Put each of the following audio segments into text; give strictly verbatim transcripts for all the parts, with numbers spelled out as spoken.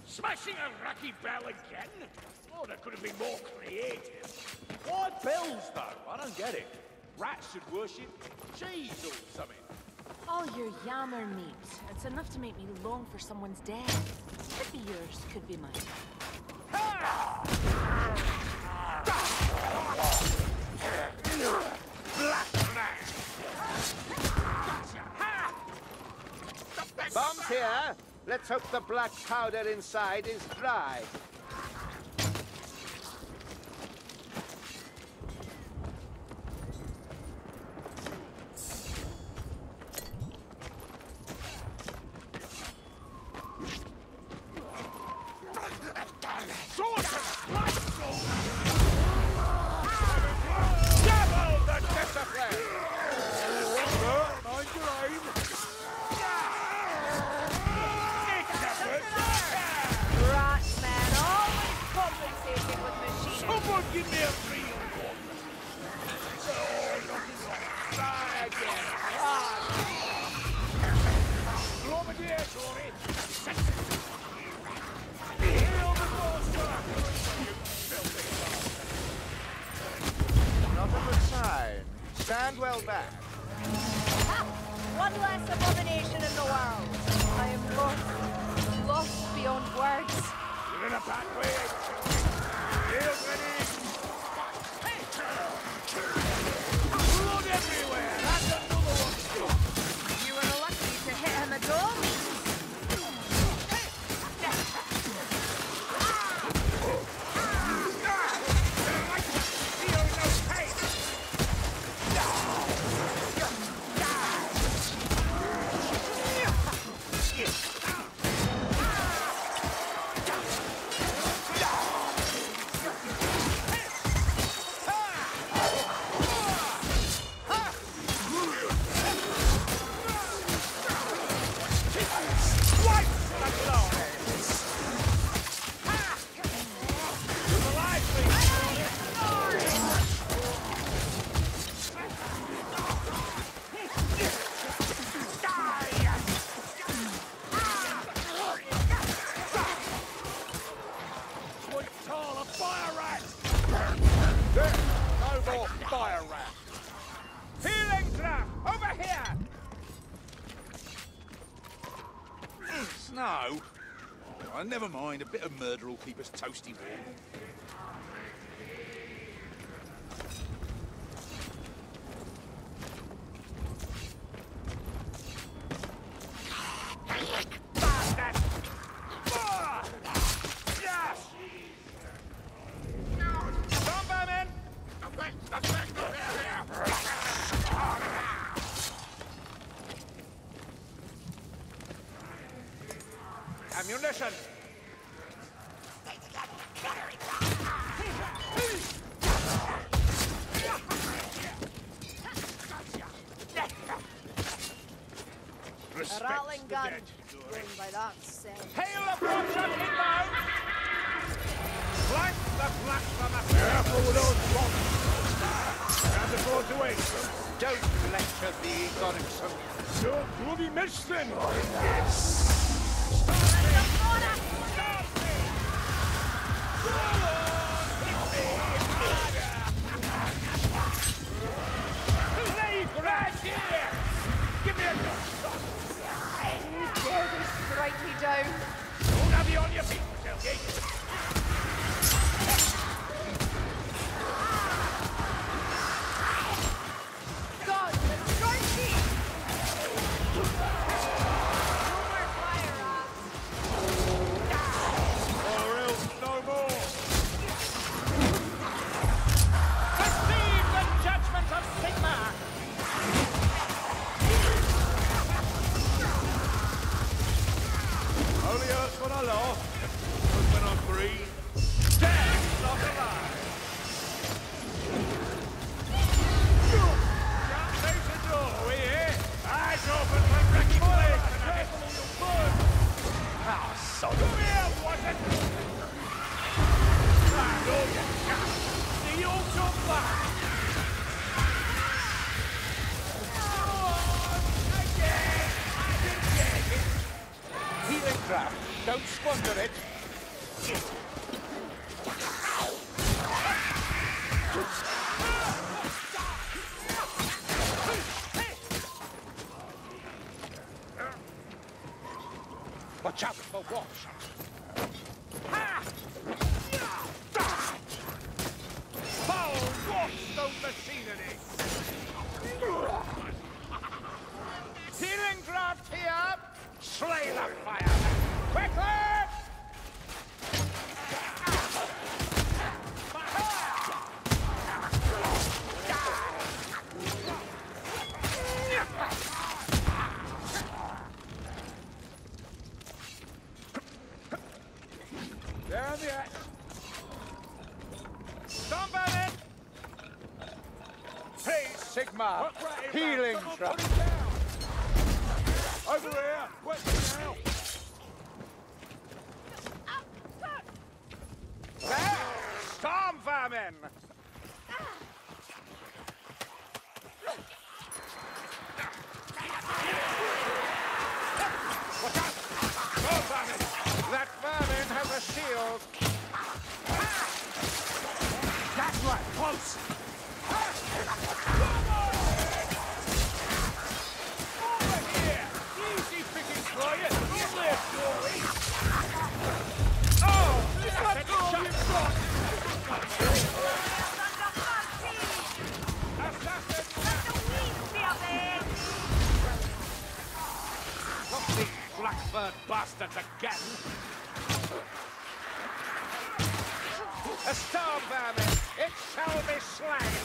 Smashing a Rocky Bell again? Oh, that could have been more creative. Why bells, though? I don't get it. Rats should worship cheese or something. All your yammer meat. It's enough to make me long for someone's death. Could be yours, could be mine. Bombs here. Let's hope the black powder inside is dry. Stand well back. Ha! One less abomination in the world. I am lost, lost beyond words. You're in a bad way. Shield ready. Blood everywhere. That's another one. You were lucky to hit him at all. No. Oh, never mind. A bit of murder will keep us toasty warm. Ammunition! A rattling gun. Going by that say. Hail the Brockshot inbound! Flank the blasphemer! Careful with those bombs! Grab the boards away! Don't lecture me, Godwinson. You bloody miss then! Right here! Give me a gun! You dare to strike me down? Don't have you on your feet, Tailgate! God, strike me! No more fire, rats! Or else no more! Receive the judgment of Sigmar! Only hurts when I laugh, but when I breathe, dead, not alive. Can't face the door, we hear? Eyes open for wrecking blades tonight. Ah, son. Come here, was it? Ah, no, you can't. See you come back. Healing craft. Don't squander it. Watch out for watch. Foul washed those machinery! Healing draft here! Slay the fireman! Quickly! Down the axe. Stomp at it! Please, Sigma! What right is Healing that? Someone draft! put him down. Over here! What's now? There! Storm vermin! Watch out! Storm vermin! That vermin has a shield! That's right, close! Over here! Easy picking for you! You live, Dory! Oh! That's all you've got! Assassin! Not these blackbird bastards again! A storm vermin! It shall be slain!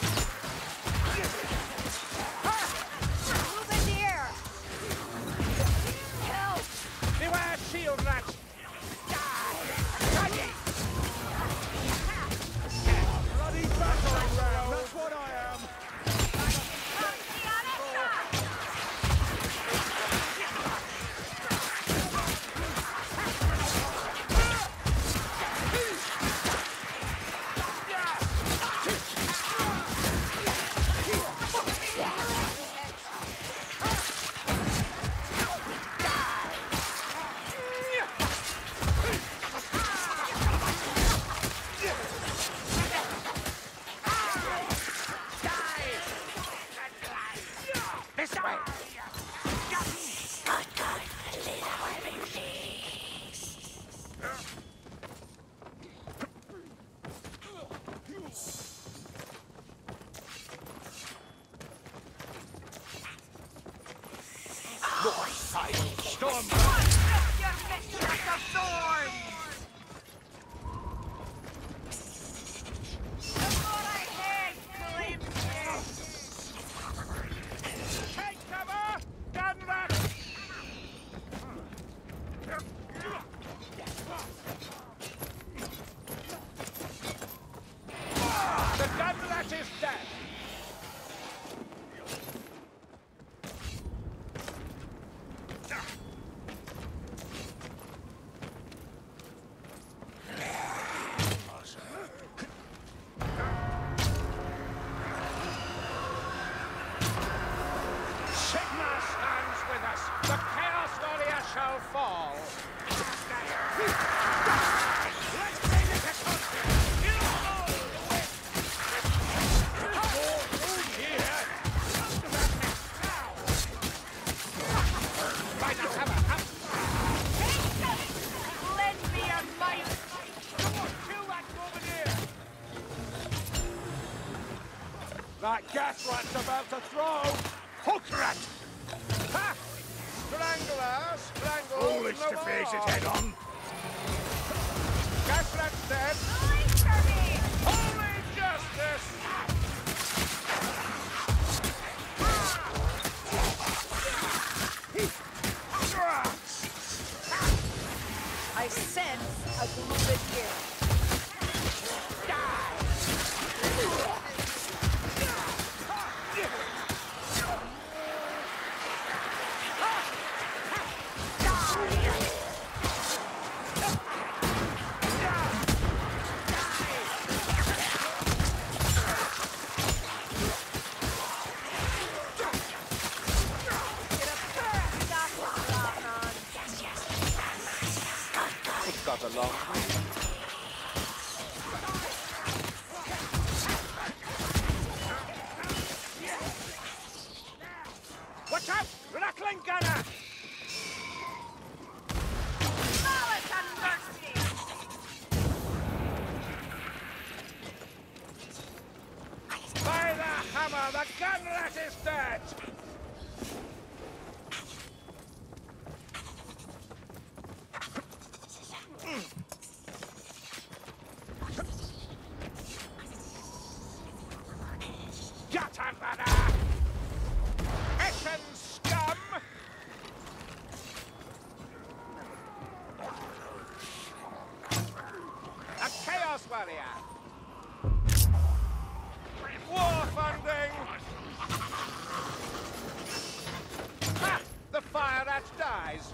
Move in the air! Help! Beware shield rats! Bloody battering ram! That's what I am! This way! Storm! Your mistress of thorns! The more I hate, glimpses! Take cover! Gun rat! The gun rat is dead! Sigma stands with us. The Chaos Warrior shall fall. Let's bring it to country. Right now, cover. Up. Lend me your might! Two rats over here! That gas rat's about to throw! Hook rat! Ha! Strangler, strangle. Foolish no to face more. its head on! Gas rat's dead. Wait for me! Holy justice! I sense a glooming here. Get a turret, Doctor Blotton. It got along. Rattling gunner! Malice and mercy! By the hammer, the gun rat is dead! Gutter-banner! Hessian scum! A Chaos Warrior! War funding! Ha! The fire rat dies!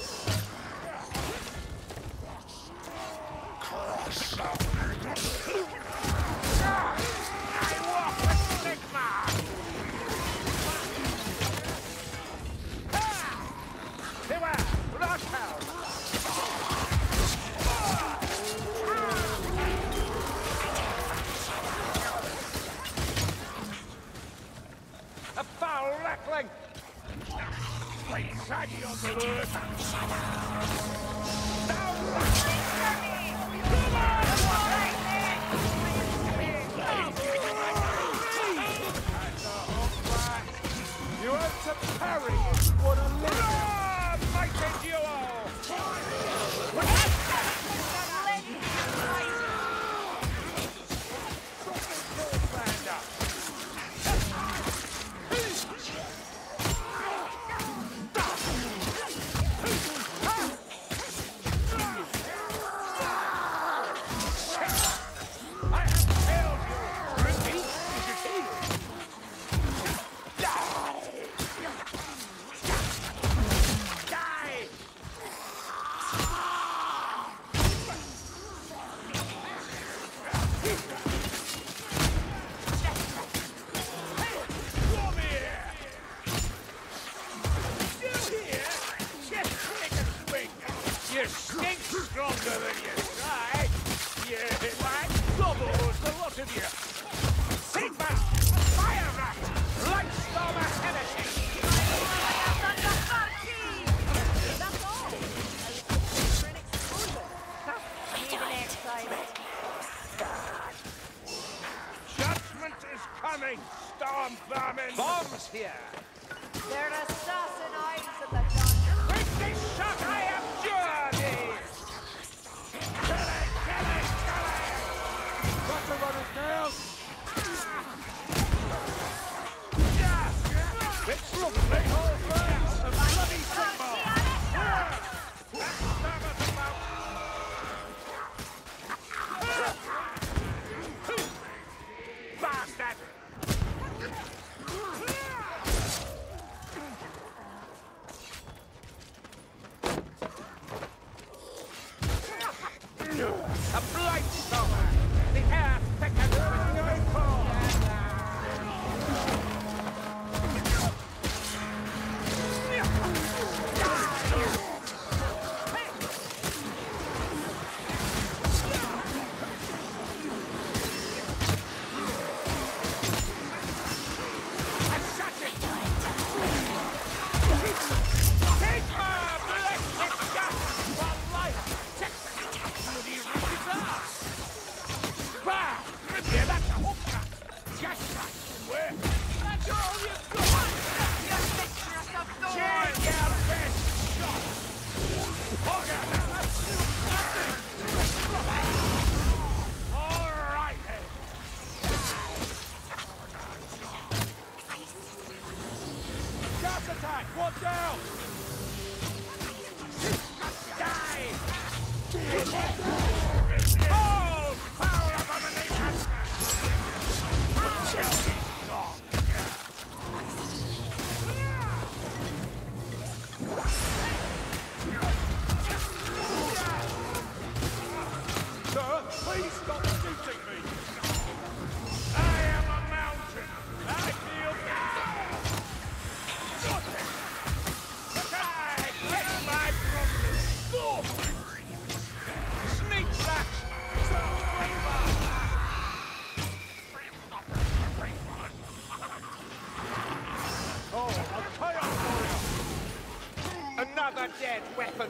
I walk with Sigma! Beware! Rockhound! A foul rattling! Shaggy on the lure! Down! You have to parry! What a live! Mighty duo! Stand up! I have failed you! Ruby, is it here? Die! Come here! You here? Just take a swing! You stink stronger than you try! Yeah, man, doubles the lot of you! Sigma! Fire rat! Lightstorm affinity! That's all. For an exposure. Maybe next time. Judgment is coming, storm vermin! Bombs here! There are assassin eyes in the dungeon. With this shot I abjure thee! Kill it, kill it, kill it! Got to run it down! It's lovely! A bloody symbol! Bastard! A blight stormer! The air thickens with new coal! Bah!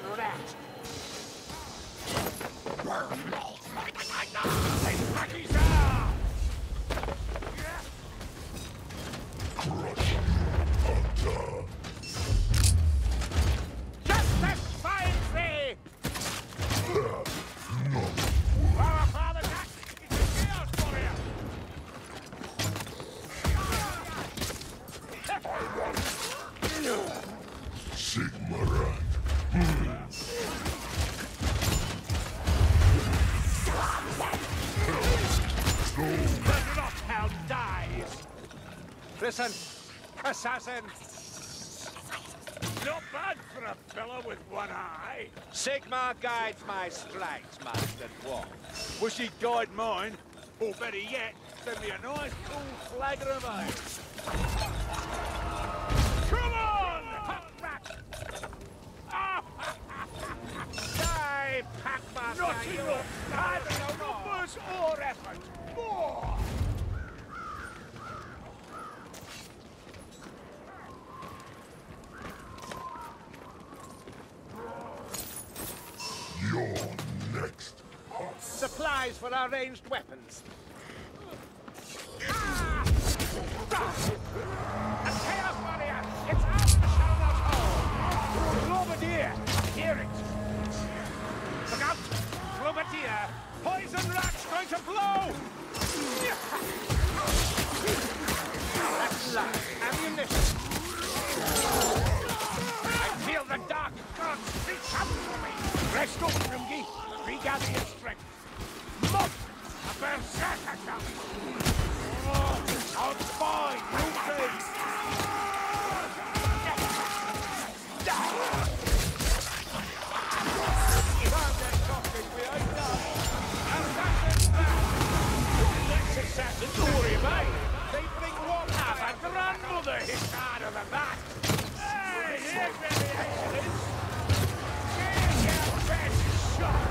rat. Hey, Mackie's out! Justice finds thee! Our father's act is a chaos warrior! Sigmarant. The Bloodhound dies! Listen, assassin! Not bad for a fellow with one eye. Sigmar guides my strikes, Master Dwarf. Wish he'd guide mine. Or better yet, send me a nice cool flagon of ale. Come on, Pack Rat! Die, Packmaster! Not enough! Neither numbers or effort! More! You're next. Supplies for our ranged weapons. Ah! A Chaos Warrior! It's out of the Shadow's Hall! Globadier! Hear it! Look out! Globadier! Poison rat's going to blow! That's light ammunition. I feel the dark gods reach out for me! Rest up, Grimgy! Regather your strength! Mob! A berserker jump! Oh, I'm fine! You please! Assassins, don't worry about it. They bring what have a grandmother hit harder than that. Hey, here's where the action is. Here's your best shot.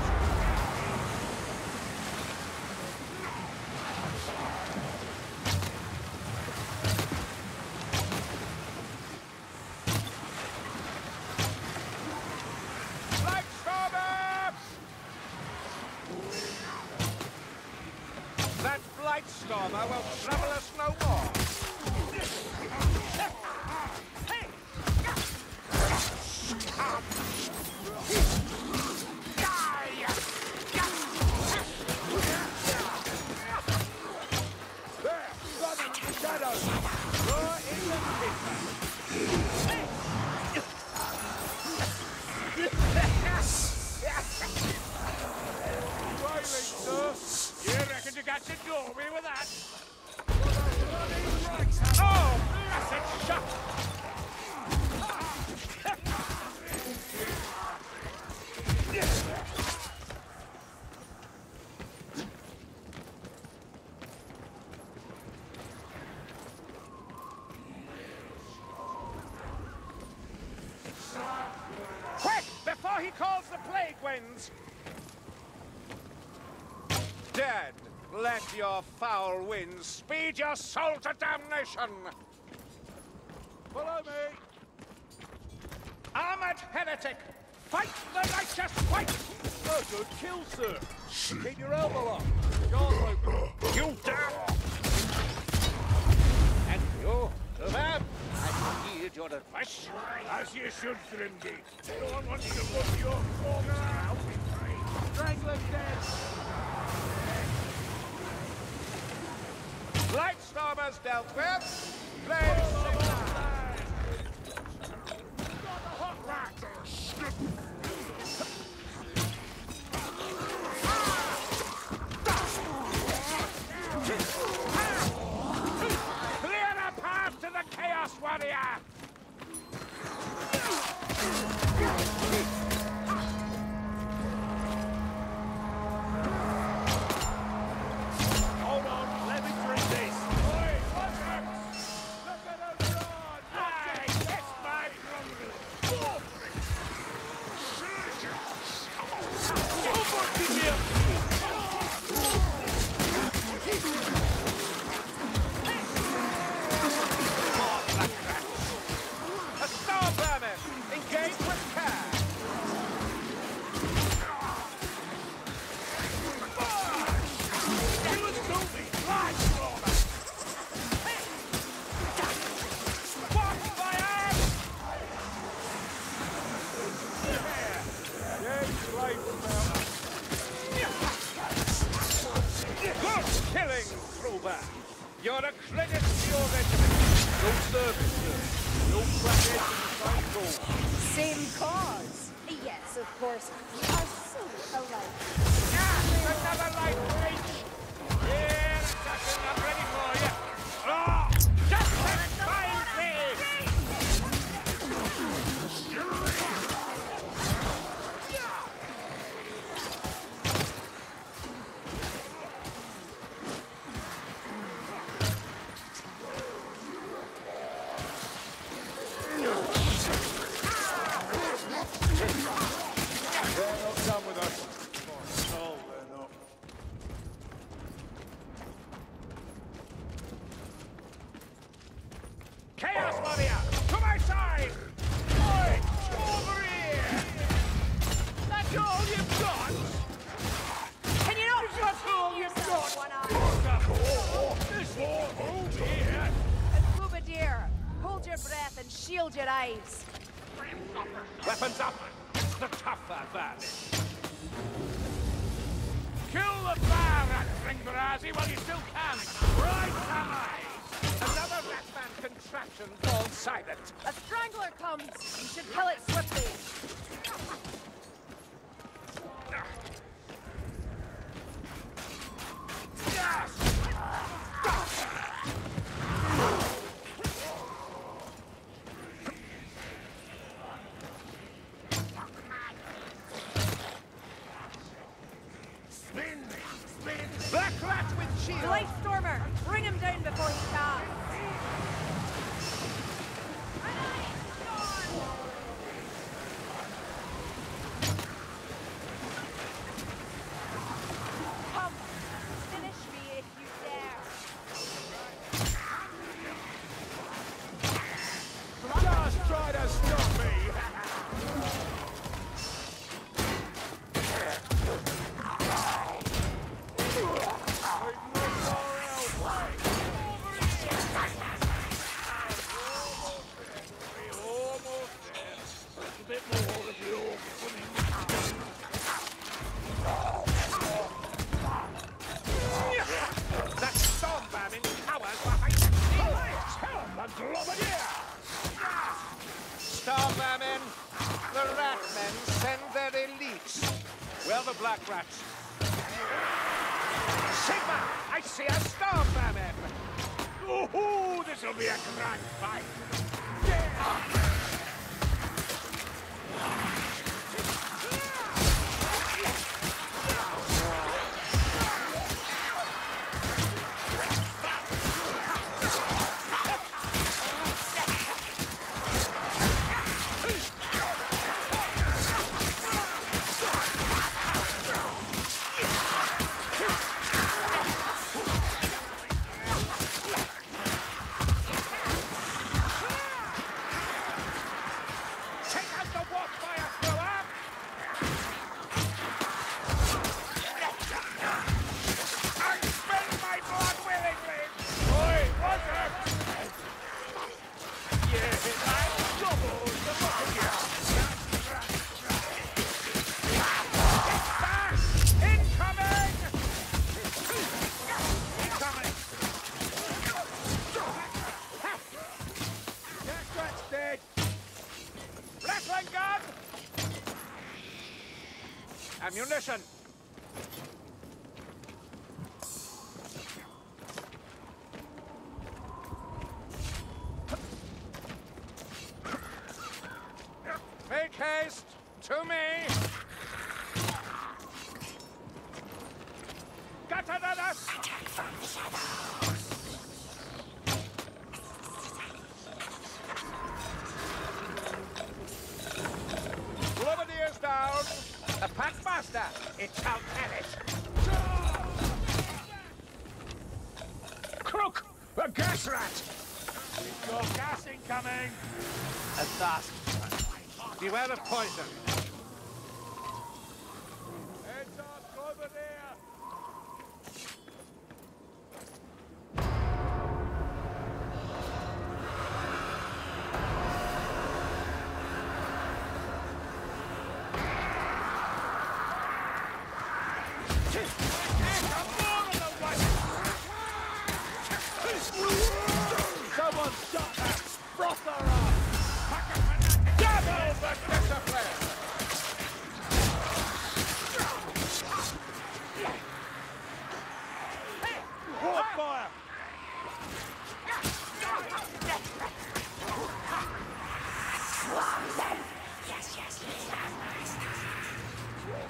Blightstormer! That Blightstormer will trouble us no more. There, running in the shadows. You're in the pit. Wailing, sir. You reckon you got your doorway with that? Oh, blessed shot! Quick, before he calls the plague winds! Dead, let your foul winds speed your soul to damnation! Follow me! Armored heretic! Fight the righteous fight! Oh, good kill, sir. Keep your elbow up. Guard open. You damn! And you, Rhubarb, I heed your advice. As you should, Grimgate. No one wants to put your corpse out. Strangler dead. Blightstormers dealt with. Play Sigmar. Got the hot rat. Clear a path to the Chaos Warrior! Hold on, let me drink this. Oi, what's that? Look at those You're a credit to your regiment. No service, sir. No crackheads in the same cause. Same cause. Yes, of course. We are so alike. Ah, another light breach. Here, assassin, I'm ready for you. Oh, just as fine thing. Chaos Warrior, to my side! Oi, over here! That's all you've got? Can you not just hold yourself one eye? This war over here! And Boubadir, hold your breath and shield your eyes. Weapons up! The tougher bandit! Kill the bar rat, Ringbrazi, while you still can! Right, ally! Another Ratman contraption falls silent. A strangler comes. You should kill it swiftly. Yes! Spin! Spin! Black rat with shield! Light Stormer, bring him down before he dies. Come, finish me if you dare. Just try to stop me! That storm vermin cowers behind the shield! Tell the Globadier! Storm vermin! The Ratmen send their elites. Where are the black rats? Sigma! I see a storm vermin! Ooh, this'll be a grand fight! Take out the warfire thrower! I spend my blood willingly! Oi, what's up? Yeah, I double the motor! Incoming! Incoming! That rat's dead! Rattling gun! Ammunition! Make haste! To me! Gatadadas! Globadier's down! A packmaster! It shall perish! Crook! A gas rat! We've got gas incoming! A task. Beware of poison. Heads up, Globadier! There's more of the white!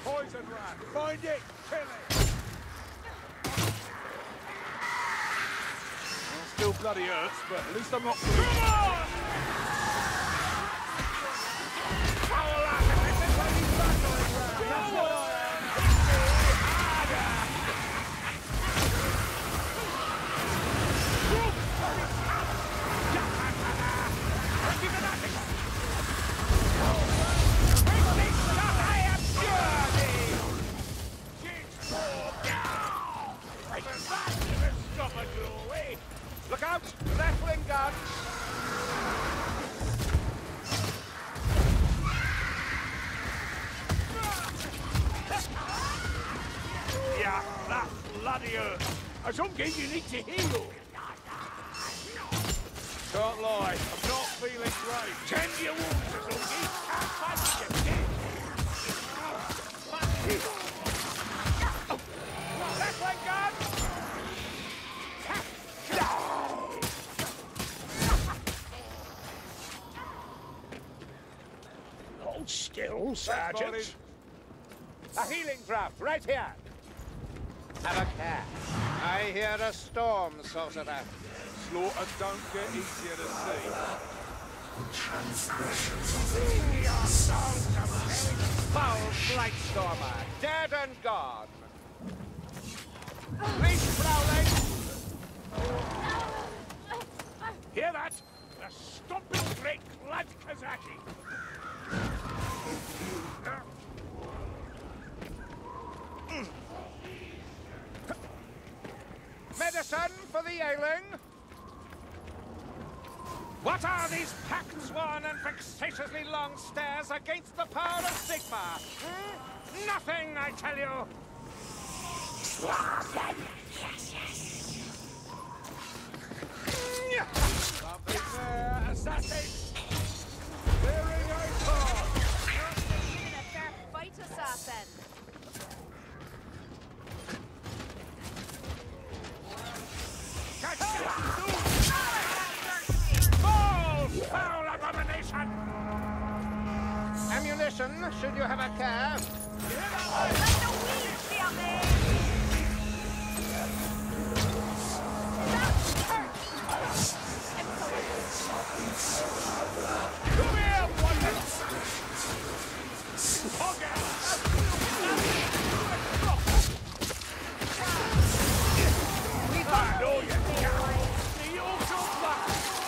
poison rat. Find it, kill it. Well, still bloody hurts, but at least I'm not... Come on! Foul out of it, this bloody battling rat. That's what I am. Harder! Give it up! Look out! Rattling gun! Yeah, that bloody hurt. Azungi, you need to heal. Can't lie, I'm not feeling great. Tend your wounds, Azungi. Can't fight you, Rattling gun! Hold still, Sergeant. A healing draft, right here. Have a care. I hear a storm, sorcerer. Slaughter don't get easier to see. Foul Blightstormer, dead and gone. Leash prowling. Hear that? The stomping great Glad Kazaki. Medicine for the ailing. What are these packed, sworn, and vexatiously long stairs against the power of Sigma? Hmm? Nothing, I tell you. Lovely fair assassin. Bearing a sword. Even a fair fight, assassin. Catch them! Fall, foul abomination! Ammunition, should you have a care. Let the weeds be up there! Come here, woman! Okay. I know you can't. The awesome black.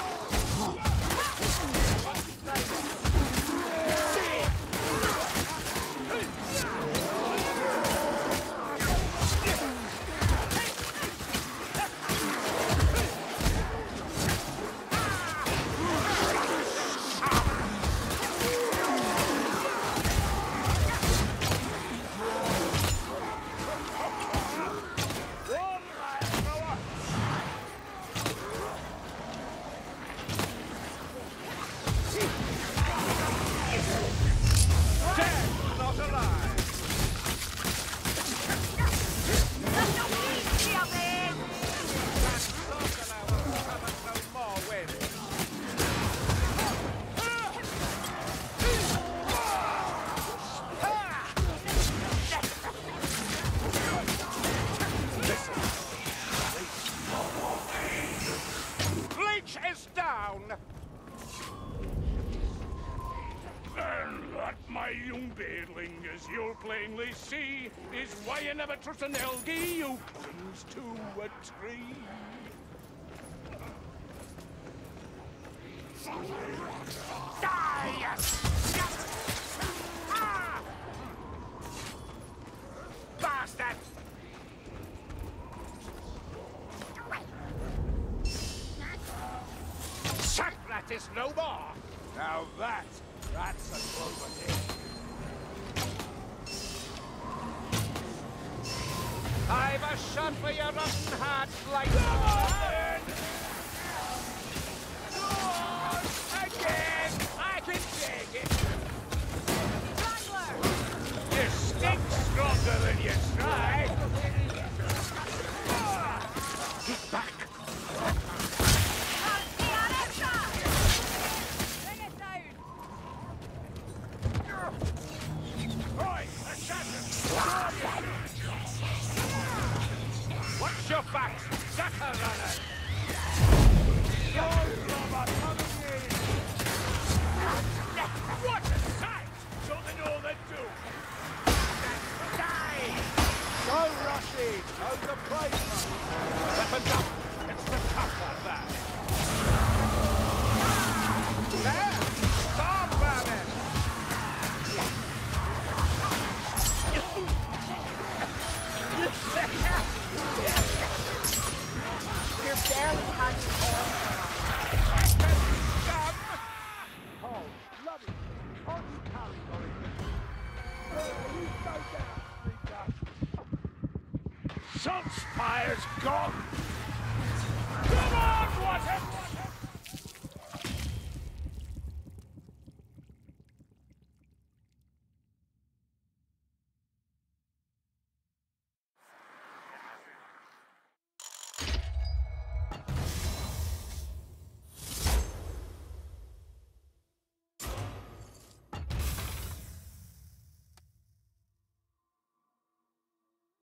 You'll plainly see is why you never trust an Elgie who clings to a tree. Die! Ah! Bastard! Sackrat is no more! Now that, that's a clover hit. I've a shot for your rotten heart, like Come on! Go on! Again! I can take it! Strangler! You stink stronger than you try! Get back! Bring it down! Right, assassin! back, sucker runner! Your robot coming in! What a sight! Don't they know they do? Die! So rushy! How's the place? Weapons up! It's the tougher back! There! Storm vermin! You're barely touching oil. Oh, bloody! Can't you carry on? You go down, Streaker! Shot fire's gone! Come on, what a